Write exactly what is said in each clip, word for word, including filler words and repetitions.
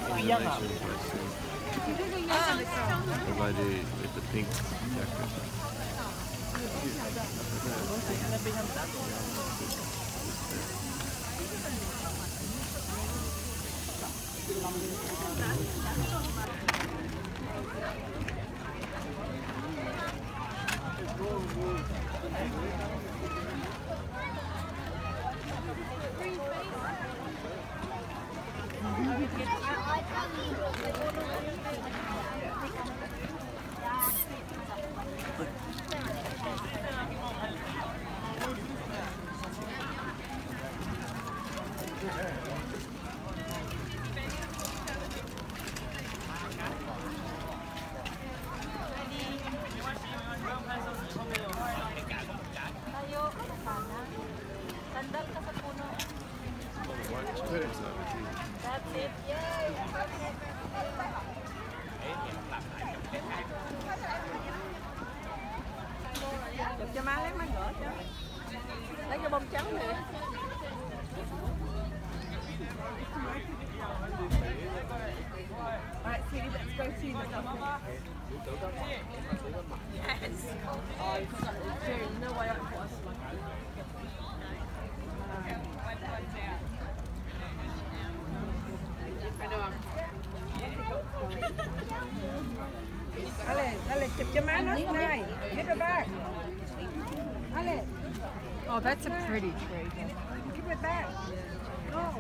Indonesia provided with the pink jacket. That's it, yay! Chụp cho má lấy má gỡ cho. Lấy cái bông trắng nè. Alright, sweetie, let's go see the doctor. Yes. Oh, there's no way I can put a slug. Ale, Ale, chụp cho má nó này. Give it back. Ale. Oh, that's a pretty tree. Give it back. No.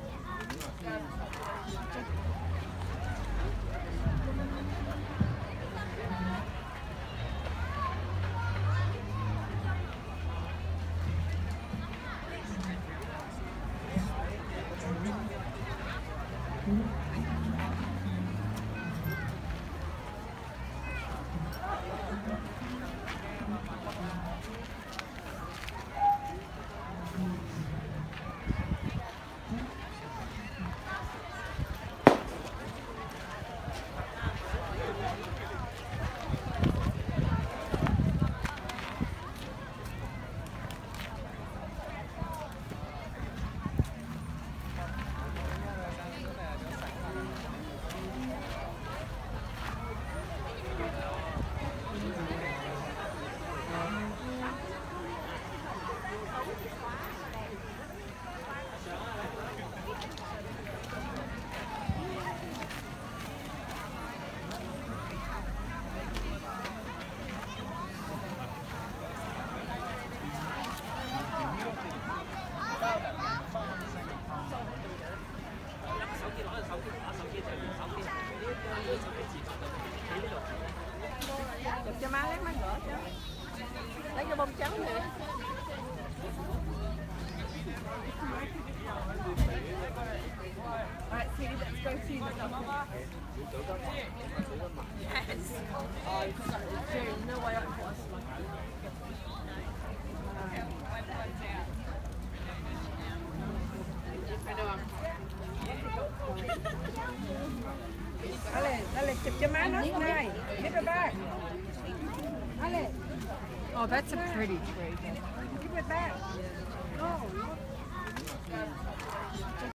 Chụp cho má lấy má gỡ cho. Lấy cái bông trắng nè. Alright, sweetie, let's go see the doctor. Yes. Oh, there's no way I can put a slug. Ale, Ale, chụp cho má nó này. Give it back. Ale. Oh, that's a pretty tree. Give it back. No.